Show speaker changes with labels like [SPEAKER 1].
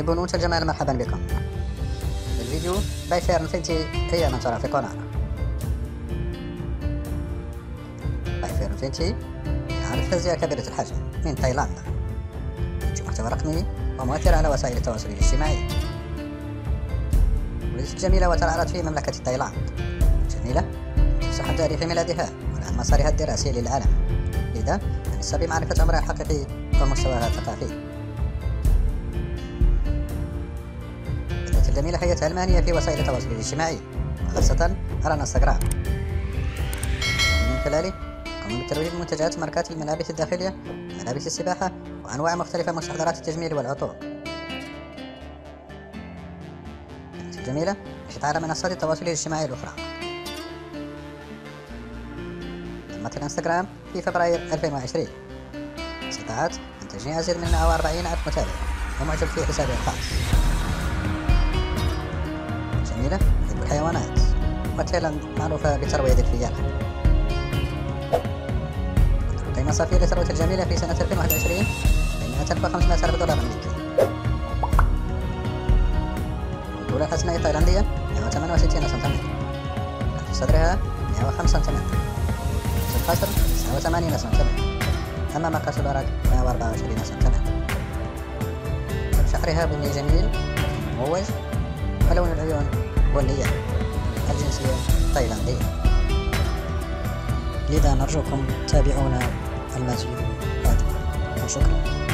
[SPEAKER 1] محبون أنثى الجمال، مرحبا بكم. الفيديو باي فيرن فينتي هي من ترافق هنا. باي فيرن فينتي يعرض فازية كبيرة الحجم من تايلاند، ينتج محتوى رقمي ومؤثر على وسائل التواصل الاجتماعي. ولدت جميلة وترعرعت في مملكة تايلاند. جميلة تصح تاريخ ميلادها والآن مسارها الدراسي للعالم، لذا من الصعب معرفة أمرها الحقيقي ومستواها الثقافي. بدأت الجميلة حياتها المهنية في وسائل التواصل الاجتماعي وخاصة على الانستغرام، من خلاله قاموا بترويج منتجات ماركات الملابس الداخلية، ملابس السباحة وأنواع مختلفة من مستحضرات التجميل والعطور. كانت الجميلة نشطة على منصات التواصل الاجتماعي الأخرى. تمت الانستغرام في فبراير 2020، استطاعت أن تجني أزيد من 140,000 متابع ومعجب في حسابها الخاص. جميلة تحب الحيوانات، وتايلاند معروفة بترويض الفيلة. قيمة صافية لثروة الجميلة في سنة 2021 $105,000 أمريكي. الطولة الحسناء التايلاندية 168 سنتيمتر، كان في صدرها 105 سنتيمتر، في القصر 89 سنتيمتر، أما مقاس الورق 124 سنتيمتر. شعرها بني جميل مموج، ولون العيون بنية، الجنسية تايلاندية. لذا نرجوكم تابعونا المزيد قادما، وشكرا.